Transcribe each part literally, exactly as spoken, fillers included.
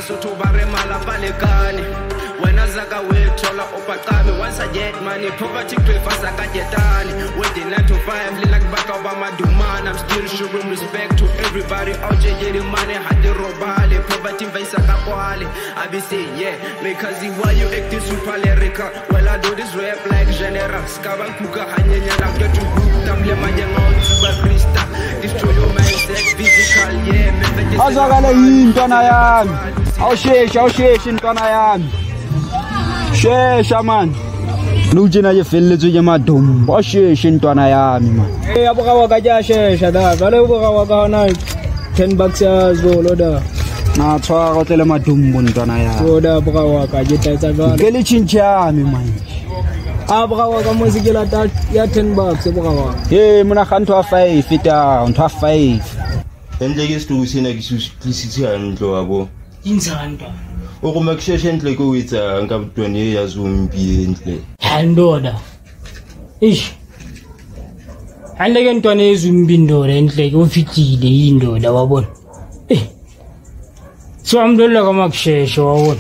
Basotho ba re mala balekane wena zaka wethola opaqame once I get money poverty pay fasa ka jetani with the nine to five like baka ba madumana I'm still showing respect to everybody out there getting money had the robale poverty vaisa ka kwale I be say yeah because why you act this super lyrical well I do this rap like general skaba kuka hanyenya na get to tamle majanga uba krista destroy your mindset physical yeah azakala intwana yami awusheshe awusheshe intwana yami shesha man lujina je felletswe ke madumbo awusheshe intwana yami man eh abuka waka ja shesha da vale abuka waka na ten bucks azolo da na tshwara tele madumbo intwana yami so da abuka waka je taitsa vale ke le chinchami man abuka waka mozikela ta ya ten bucks abuka waka eh mona khanto a five fita ntho a five endleke situsina kisisithi handlo wabo inzanda o Maakshesh endle ko wetsa nka butwane ya zombi endle handoda ish handleke ntwane ezumbi ndoda endle ke ufitile indoda wabona eh so amdola ka Maakshesh wabona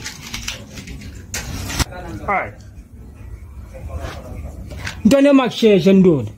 hai ntwane Maakshesh ndoda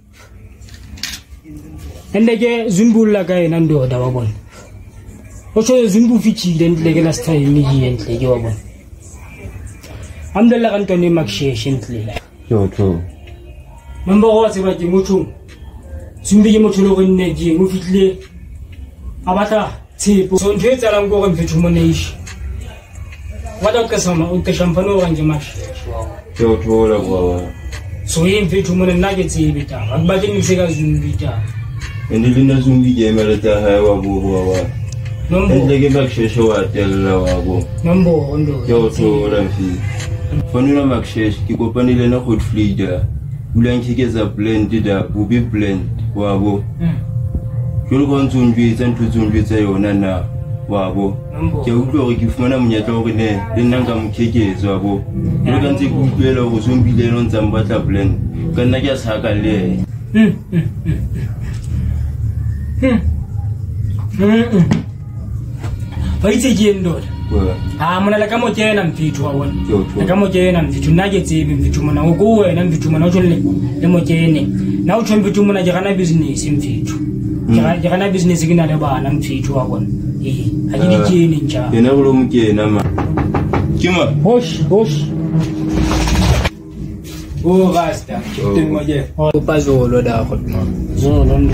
endeke zumbula ka yena ndoda wabona ocho zumbu fichile endleke last time ni endleke wabona amdela kantone Maakshesh endle yo to mambo wase ba dimutshu zumbi ke motho lo go nne di mo fitlile abata tshepo so ntse tsala ngo go mfethu mo neish wada ka sama o ka shampano wa nje Maakshesh yo to la bwa so yin mfethu mo nna ke tsibe ta ba ke ni seka zumbi ta endile zumbi ke meleta ha wa bo wa nombo endleke Maakshesh wa tella wabo nombo ndo yo to la mfi fonuna Maakshesh ke kopanile na hot fleeder ulanchikeza blend da bubi blend wabo jolo go ntsunjwe tsa ntsunjwe tsa yona na wabo ke utlwa gore ke fumana monyetla gore ne le nna nka mokhekezo wabo le ka ntse ke utlwela go zombile no ntsa mbatla blend ka nna ke a saka le mm mm baitse ke ndoda ah mona la ka motjena mfithu wa wona la ka motjena mfithu nna ke tsebe mfithu mona go go wena mfithu mona o tshole le motjene na o tshwe mfithu mona ke gana business mfithu ke gana business ke na le bana mfithu wa wona eh ha ke dikene ntja yena go lo mokena ma kima hosh hosh o rasta ten moje o pazolo da khotma zolo ndo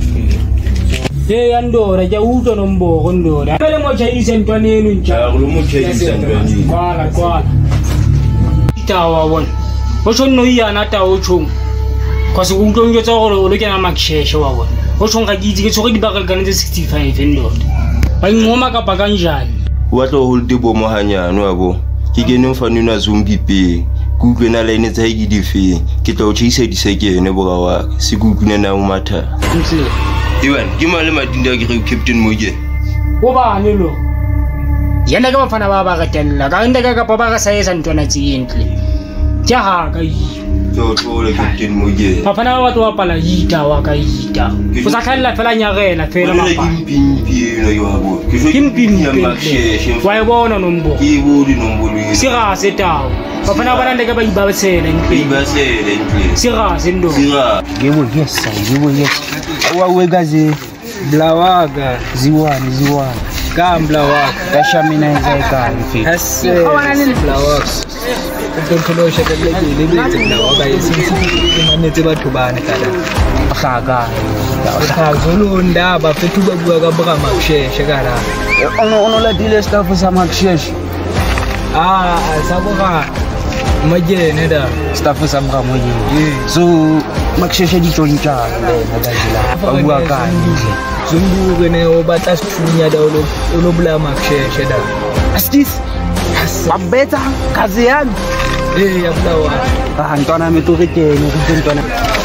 eh andora ja uto nombo gondora pele mo cha isentwane enu ncha ya go lo mokheisa ndwani kwala kwala tawa wona o tshonno yana ta o tshong kwa se go utlong tsa gore o lokela Maakshesh wa bona o tshong ga ditse ke tsoge di baka kana sixty-five endora ba ngoma ka baka njani wa tlo ho le bo mohanyano wabo ke kene mfano na zombi pe ku utlwena line tsa ke di fe ke tlo tshisa di sekene boga wa se ku utlwena na o matha ntse Iwan, ke male madinda ke Captain Moje. O ba ne lo. Yana ka bafana ba ba gatella. Ka nda ka ka ba ka saesa ntwana tsintle. Ja ha ka yi. Yo to le Captain Moje. Bafana ba batho ba pala yita wa ka yita. O sa khalla fela nyagela fela mapa. Kimpi no yo habo. Ke so Kimpi ya Maakshesh. wa bona nombo. Ke bodi nombo le. Sira se tawo. Bafana ba nda ka ba iba tsela Ke ntwe. ba sele ntle. Sira se ndo. Sira. ngibo yesa ngibo yesa awawekaze blawaga ziwani ziwani kambla waka kasha mina nzeka mfithu hasse blawaga utontolo shekele le le blawaga yesinsi manetse batho bana kada gaga khazolo ndaba fethu ba bua ka bra Maakshesh kana ono ono la dile staff sa Maakshesh ah sa boga majene da staff sa bra moje so Maakshesh di tjonja le bagajila ba bua ka zumbu gene o batla sthunya da lo lo bula Maakshesh da astis babeta kazi yangu eh ya blawa ah ntwana metore teng go ntwana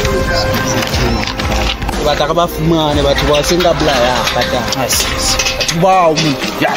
ba tla ba fumane batho ba senga bula ya kata wow ya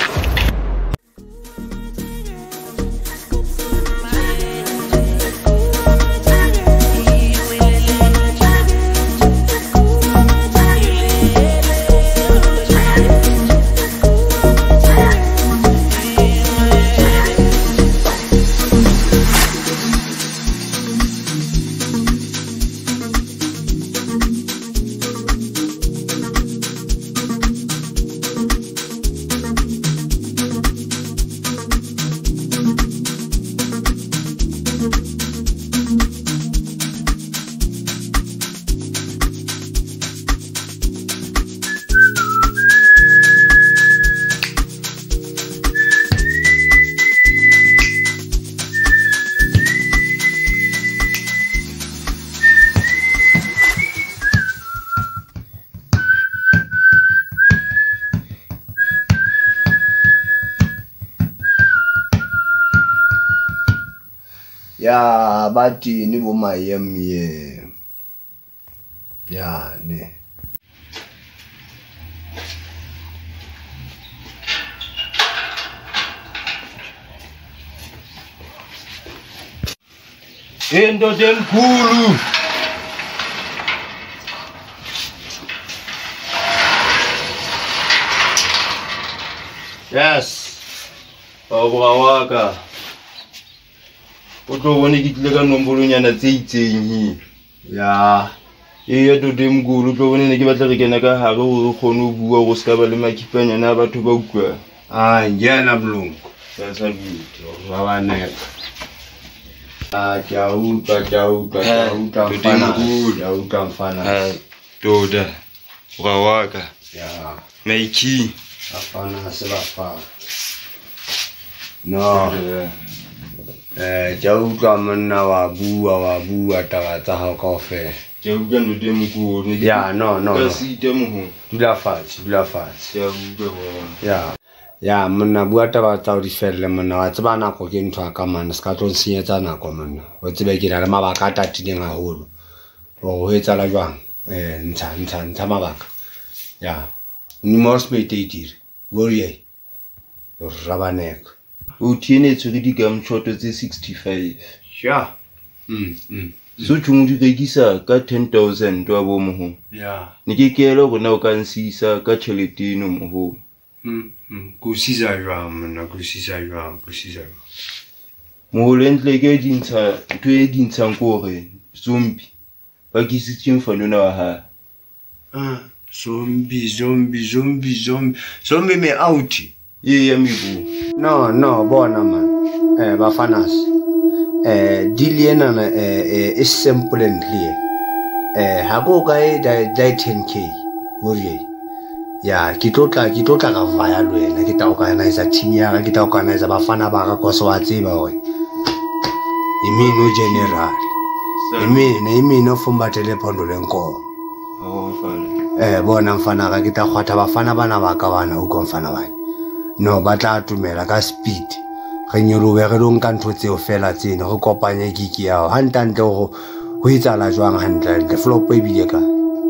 Ya bathi ni bo mayem ye. Ya ne. Indoda enkulu. Yes. Obra waka. O tlo bone ke tlile ka nombolonyana tse itseng hi. Ya. E ya ndoda enkulu o tlo bone ne ke batla re kena ka hare hore re kgone ho bua go ska ba le makipanyana a batho ba utlwa. Ah, ngiyana mlungu. Sa sa bitho. Baba ne. Ah, jauh, jauh, jauh, jauh, mfana. Jauh, jauh, mfana. Ah, ndoda. Obra waka. Ya. Maiki. Afana se bafana. No. Eh, jauh jauh monna wa bua wa bua taba tsa hao kaofela. Ke utlwa ndoda enkulu. Ya, no, no. Ka sita moho. Dula fatshe, dula fatshe. Ya utlwa bona. Ya. Ya, monna bua taba tsa o di felle monna wa tseba nako ke ntho ka mana ska tlo nsenyetsa nako monna. O tsebe ke na le mabaka a tatileng haholo. O ho etsa la jwang? Eh, ntsha ntsha ntsha mabaka. Ya. Ni mo spete itire. Worry. Yo rabaneka. O tiene tsuri di gamshot tse sixty-five. Sha. Mm, mm. So tshungu di rekisa ka ten thousand wa bo moho. Ya. Ne ke kelo rona o ka nsisa ka cheletino moho. Mm, mm. Kusisa jwang monna, kusisa jwang, kusisa jwang. Mo lentle ke dintsha ntwe e dintshang ko re zombie. Ba ke sitseng fanona wa ha. Ah, zombie, zombie, zombie, zombie. Zombie me out. Ye ya mibu. No, no, bona man. Eh, bafanas. Eh, diliena na eh is simple and clear. Eh, ha go kae da ten K. Worry. Ya, ke tlotla ke tlotla ka vaya lo yena ke ta organize team ya ka ke ta organize bafana ba ka koso wa tseba hore imino general imine imino fumba telephondo lenko Oh fana. eh bona mfana ka ke ta khwatha bafana bana ba ka bana ho ko mfana bana no ba tla tumela ka speed re nyolowe re lo nka ntho tseo fela tsene re kopanye gigi yao hantantle go ho itsala jwang hantle flop e bile ka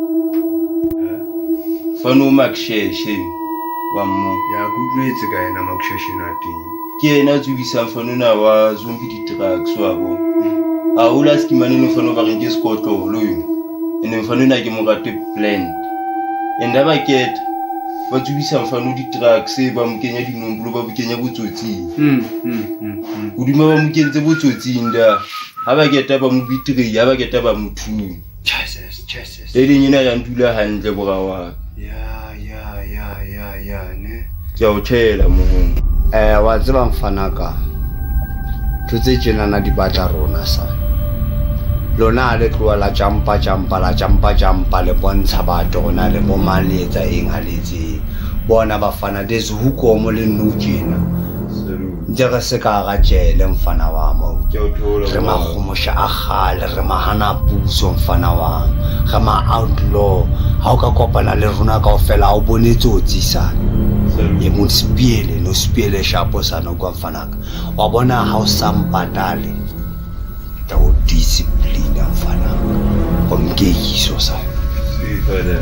Fano Maakshesh wa mo. ya kutlwetse ka ena Maakshesh na teng Ke ena tsubisa fanona wa zombie di drugs wa bo. A o la skimane no fano ba re ke skotlo lo yo. Ene fanona ke mo rate plan. Enda ba ket ba tsubisa fano di drugs ba mo kenya dinombolo ba bo kenya botsotsi. mm mm O dima ba mo kentse botsotsi nda. Ha ba keta ba mo bitri ya ba keta ba mo thu. Jesus Jesus Le dinyana ya ntula hantle borawa. ya ya ya ya ya ne Ke o tshela mo. eh wa tseba mfana ka tutse tjena na di batla rona sa lona le tloa la jampa jampa la jampa jampa le bontsha batho rona le bo maletsa eng haletse bona bafana des huko mo le nujena ntse re se ka ga jele mfana wa mo Ke o thola. re magomosha a gale re mahana puso mfana wa ga ma outlaw ha o ka kopana le rona ka ofela o bonetse o tsisana ye mo spiele no spiele shapo sana kwa mfanaka wa bona ha o sampatale ta o discipline mfana go mkeyiso sa Si fada.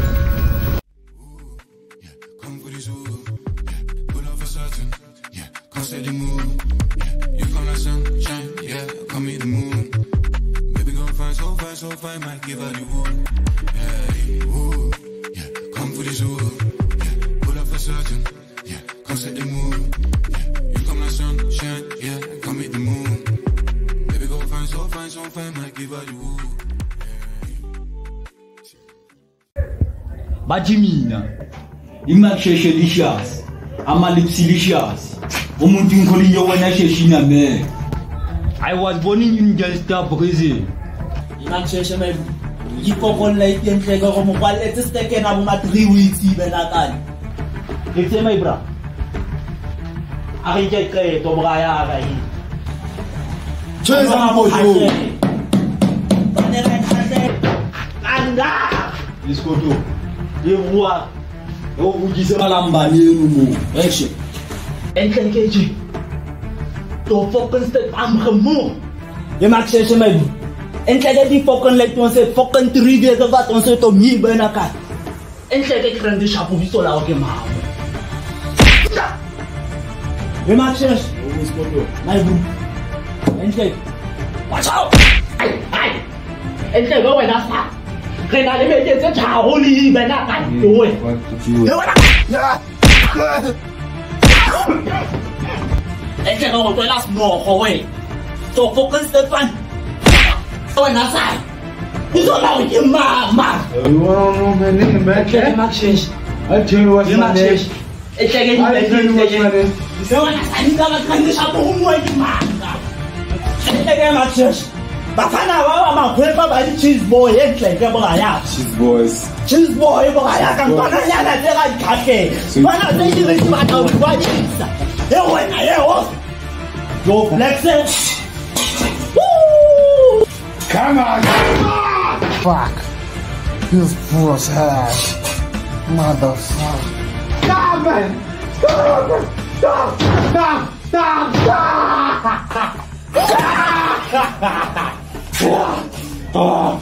Say the mood, yeah. You come like sunshine, yeah. Come meet the moon. Baby, gon' find so fine, so fine, might give her the wood. Yeah, woo, yeah. Come for the zoo, yeah. Pull up for certain, yeah. Come set the mood, yeah. You come like sunshine, yeah. Come meet the moon. Baby, gon' find so fine, so fine, might give her the wood. Bajimina, Maakshesh delicious, Amalipsi delicious. Umuntu ngikholinye wena sheshina me. I was born in Jalsta prison. Maakshesh me yikokolla ipentleka go mo kwaletse steke na mo three weeks ibena kane. Ke tsema ibra. A re ke ke to braya ga yi. Tshweza mo jo. Bane ra khate. Anda. Diskoto. Ye bua. Yo bujise Malambani eno mo. Action. entle ke ji. To focus te am gemo. Ye Maakshesh my bro. Entle ke di fucking like on say fucking three days of that on say to me bana ka. Entle ke grande shapo biso la o ke ma. Ye Maakshesh. My bro. Entle. Watch out. Ai ai. Entle go wena sa. Re na le metse tse tharo le bana ka towe. Ye wena. Entle go go last no go we. So focus that one. When I say, you don't know your mama. You want to know my name, man? Okay, Maakshesh. I'll tell you what's my name. It's like I'll tell you what's my name. So when I say, you got to come to shop home with your mama. It's like Maakshesh. Bafana wa ma kwepa ba di cheese boy e tle ke bola ya. Cheese boys. Cheese boy bola ya ka bana ya na te ga kake. Bana te di le ba ta wa di sa. E wena e o. Yo flex. Come on! Fuck. This puss ass. Motherfucker. Stop, man! Stop! Stop! Stop! Stop! Stop!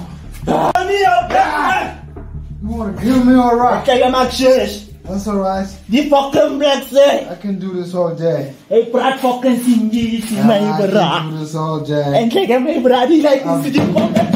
You wanna kill me, alright? Okay, Maakshesh. That's alright. The fucking black say. I can do this all day. Hey, Brad fucking singy, see my I bra. can do this all day. And take my brady like this to the fucking.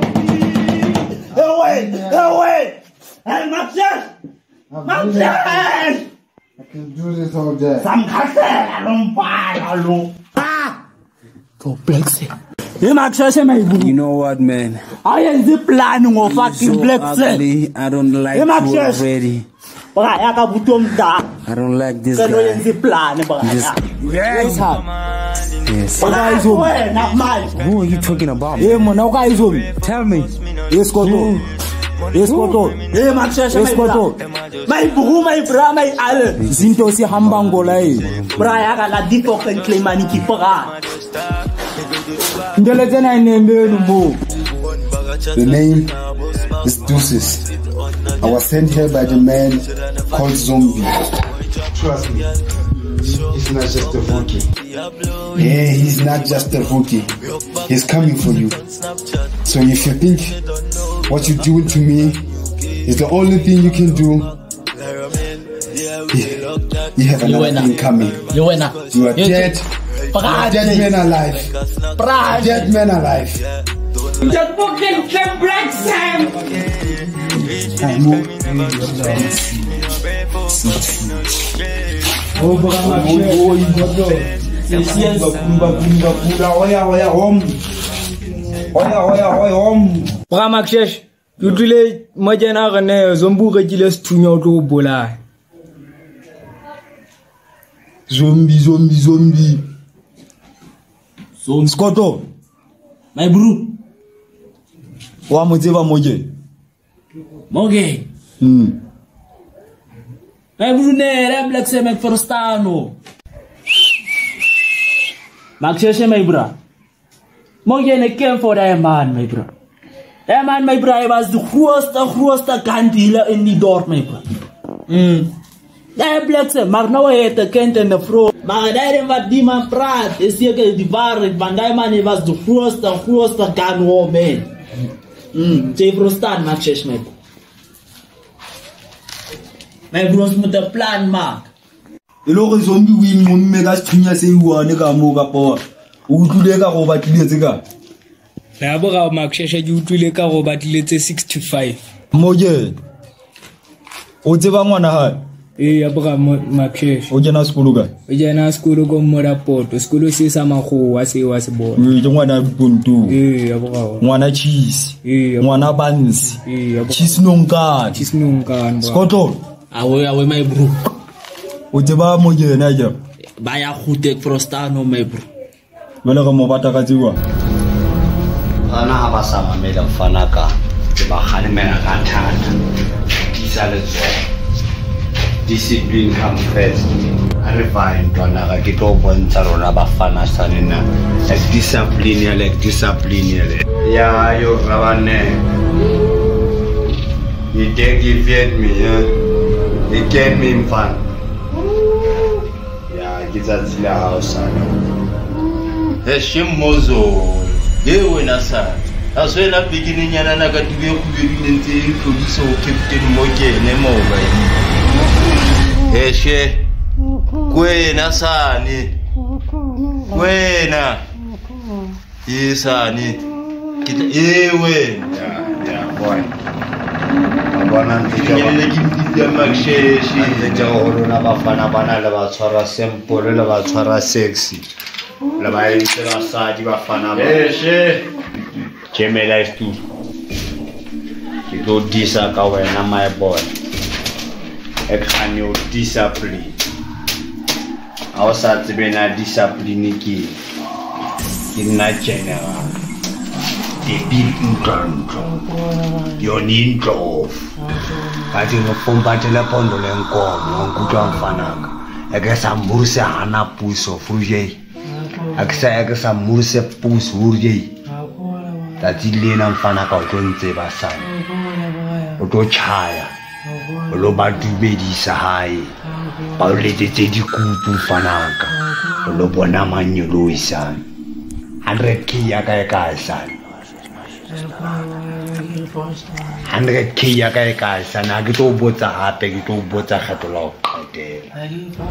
Away! Away! Hey, Maakshesh! Maakshesh! I can do this all day. Some castle, I don't buy a low. Ah! So black say. Hey, Maakshesh, my boo. You know what, man? I am the plan of fucking So black say. ugly. I don't like Hey, you Maakshesh. already. I don't like this guy. This, yes, yes. Guys, Who are you talking about? Hey, man, now guys, tell me. Yes, Koto. Yes, Koto. Hey, Maakshesh, yes, Koto. My bro, my bra, my alle. Zinto si hambango lai. Bra, ya ka la di fucking claim mani ki pora. Ndele tena inembe nubo. The name is Deuces. I was sent here by the man called Zombie. Trust me, he's not just a rookie. Yeah, he's not just a rookie. He's coming for you. So if you think what you're doing to me is the only thing you can do, you have another thing coming. You are dead. You are dead man alive. Dead man alive. The fucking Kim Black Sam. Oh, bro, Maakshesh. Oh, you got to. Yes, yes. Oya, oya, home. Oya, oya, oya, home. Bra Maakshesh, you dile majana gane zombu ga jile stunya to bola. Zombie, zombie, zombie. So, Skoto. my bro. Wa moteba moje. Moge. Hmm. My bro ne re black se mek forstano. Maakshesh my bro. Moge ne came for that man, my bro. That man, my bro, was the grootste, grootste gun dealer in die dorp, my bro. Hmm. That black se, maar nou heet de kent en de vrouw. Maar daarin wat die man praat, is zeker die waarheid. Want die man was de grootste, grootste gun war man. Hmm. Ze verstaan, Maakshesh, my bro. My bros moet een plan maken. Elo zombie win mo mega stunya se wa ne ka mo ka po. O tlile ka go batlile tseka. La bora Maakshesh a utlwile ka go batlile tse sixty-five. Moje. O tseba ngwana ha. Eh ya bora Maakshesh. O jena sekolo ka. O jena sekolo ko Morapoto. Sekolo se sa mago wa se wa se bona. O je ngwana Buntu. Eh ya bora. Ngwana cheese. Eh ngwana buns. Eh ya bora. Cheese nonka. Cheese nonka. Skoto. Awe awe my bro. O tseba moje na ja. Ba ya gote frostano my bro. Wela ka mo bata ka tsiwa. Ana ha ba sa mamela mfana ka. Ba khalemela ka thata. Isa le tswa. Discipline comes first. A re fa ntwana ka ke tlo bontsha rona ba fana sanena. Like discipline ya like discipline ya le. Ya yo rabane. You can't give me, yeah. You can't mean fun. Yeah, get that to the house. Hey, Shimozo. Ye wena sa. Aswela beginning yana na ka tibe go bedile ntse e produce o Captain Mokene mo ba yi. Eh she. Wena sane. Wena. Yesane. Kita eh wena. Yeah, boy. Abana ntse le ke ya Maakshesh ntse ja ho rona ba fana bana le ba tshwara simple le ba tshwara sexy. Le ba ntse ba sa di ba fana ba. Eh she. Chemela stu. Ke go disa ka wena my boy. E khani o discipline. A o sa tsebe na discipline ke ke nna general. The big control. Your intro. Kati no pompa tele pondo le nkomo nkutwa mfanaka. Eke sa murse hana puso fuje. Aksa eke sa murse pus urje. Tati lena mfanaka o tlo ntse ba sana. O tlo chaya. O lo ba dubedisa hae. Ba o letetse dikupu mfanaka. O lo bona manyolo isana. one hundred K ya ka e ka sana. one hundred K ya ka e ka sana ke tlo botsa hape ke tlo botsa kgato la o qetela.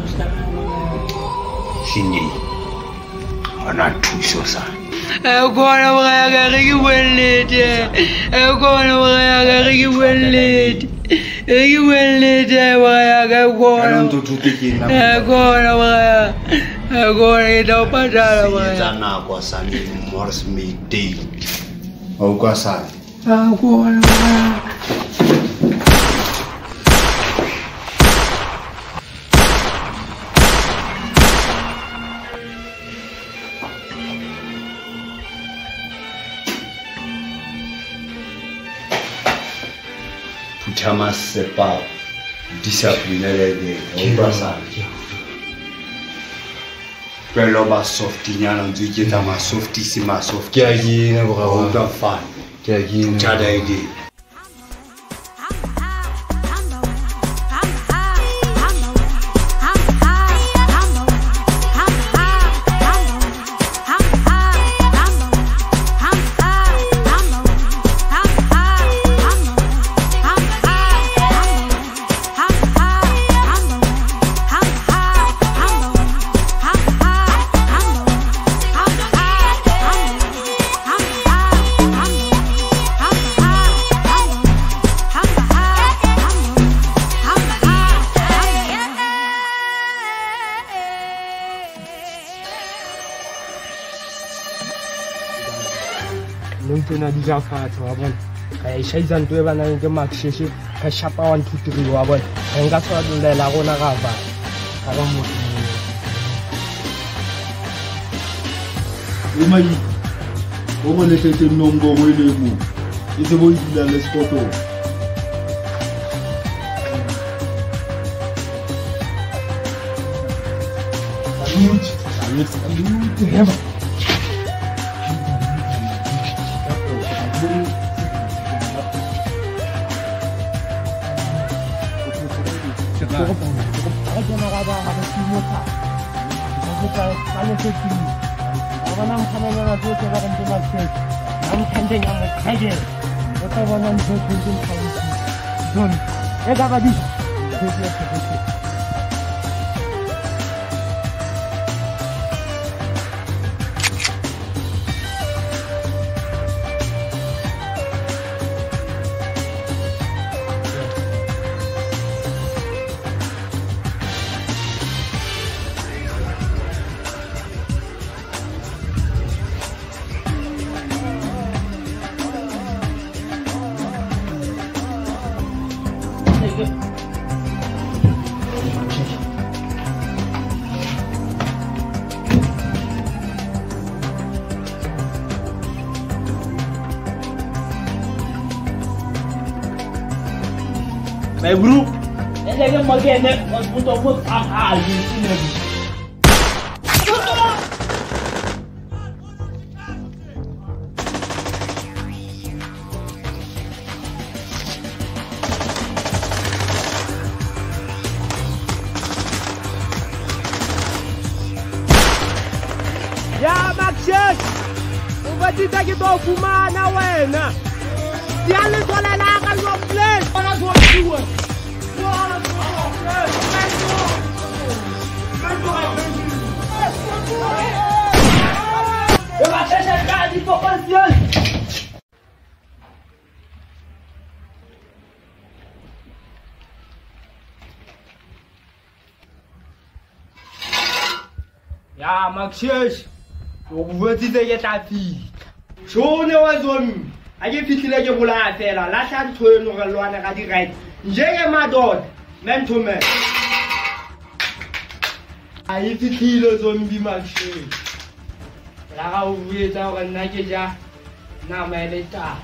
Sini. Ana thuso sana. I'm gonna work a well later. I'm gonna work a well later. A well later, I got to take it. I'm gonna work. I'm going to open Zana was a morse me day. Oh, Gwasa. I'm going to work. Chama sepa disciplinere de Gwasa. Pero ba softinyana nzuke ta ma softissima soft. Ke a gina go ga o tla fa. Ke a gina. Tjada ide. Nona dija fatshe wa bona ka e shaisa ntwe ba nang ke Maakshesh ka shapa one two three wa bona re nka tswa dlela gona ga ba ga ba mo e mai o mo le tete nombo mo ile mo e se bo ile le sport o Salut, salut, salut. My bro, and then again, was put on what I Yeah, Maakshesh! Over tsa ke to fumana wena ya le tswala la ka yo play ona tswa Eu vou achar chegar de população. Ya Maakshesh, ukuvutse ke tla fika. Shone wa zomi, a ke fihlile ke bola fela, la hla ntho eno re lwana ka di right. Njenge madoda, man to man. Ai fihlile zombie Maakshesh. La ga o buetsa gore nna ke ja na maeleta.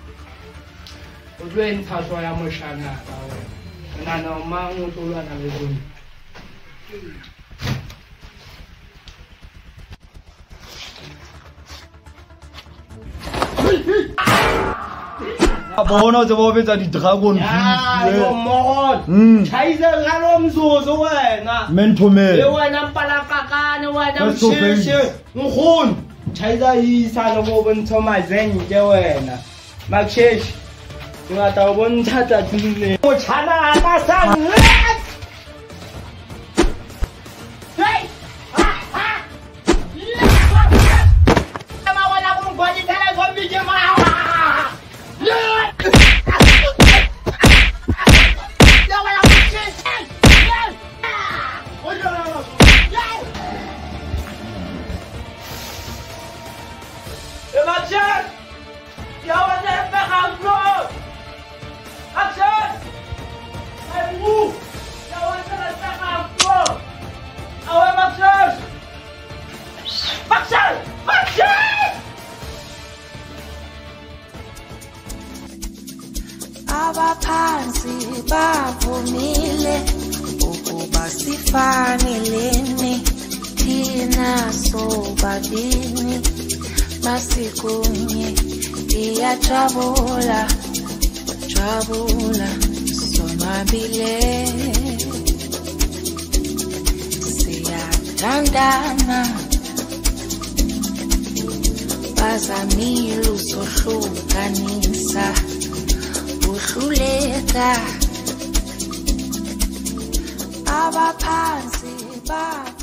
O tlo ntsha so ya moshana ka wena. Na na ma mo tlo lwana le zomi. Bona o tsebo betsa di dragon ya yo mo chaisa ngalo mzuzu wena mento me le wena mpalakakane wena msheshe ngkhona chaisa isa no mo bontsho mazenke wena Maakshesh ngata o bontsha tatlile o tshana ka sang hey ha ha ma wala ko ngoni tela zombi ke ma Maakshesh! You want to have a house? Maakshesh! I move! You want to have a house? Awe Maakshesh! Maakshesh! Maakshesh! Abaphansi bavumile ukuba sifanelene thina sobabini masikunye iyajabula jabula sonwabile siyathandana bazamile usohlukanisa uhluleka abaphansi ba